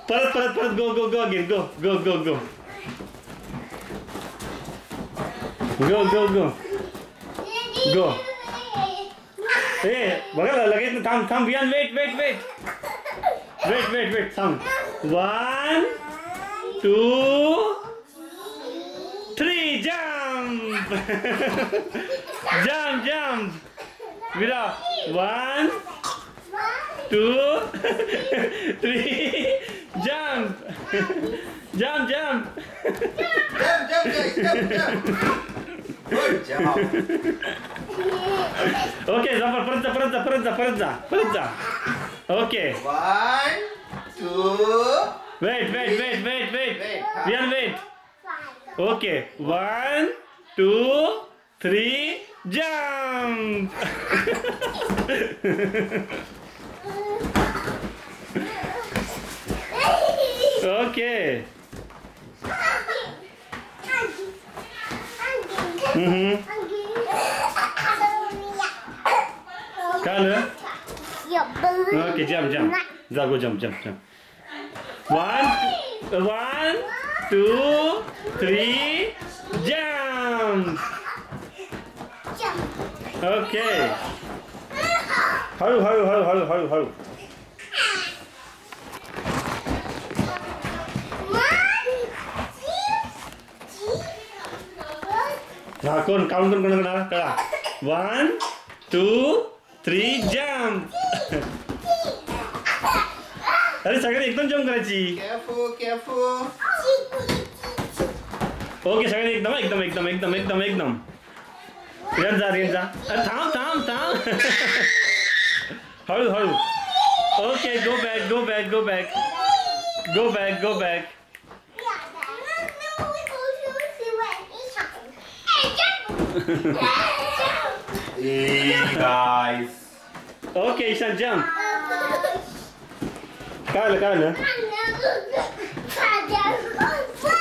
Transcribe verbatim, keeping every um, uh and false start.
परत परत परत गो गो गो अगेन गो गो गो गो गो गो गो गो ए बघा लगेच थांब थांब Vihan wait wait wait wait wait wait थांब one two three jump jump jump Vira one two, three, jump, jump, jump. Jump, jump, guys, jump, jump. Good job. Okay, जा परत जा परत जा परत जा परत जा परत जा. Okay. One, two. Wait, wait, wait, wait, wait. Wait. Vihaan, wait. Okay. One, two, three, jump. Okay. Mhm. Color. Okay, jump, jump. Za go jump, jump, jump. One, one, two, three, jump. Okay. हळू हळू हळू हळू हळू हळू. हा कोण count करून कोण करणार कळा वन टू थ्री जम्प. अरे सगळे एकदम जम्प करायची. Careful, careful. ओके सगळे एकदम एकदम एकदम एकदम एकदम एकदम रेन जा रेन जा. अरे थांब थांब थांब हळू हळू. Okay go back go back go back go back go back. Hey guys. Okay Ishan jump. काय आलं काय आलं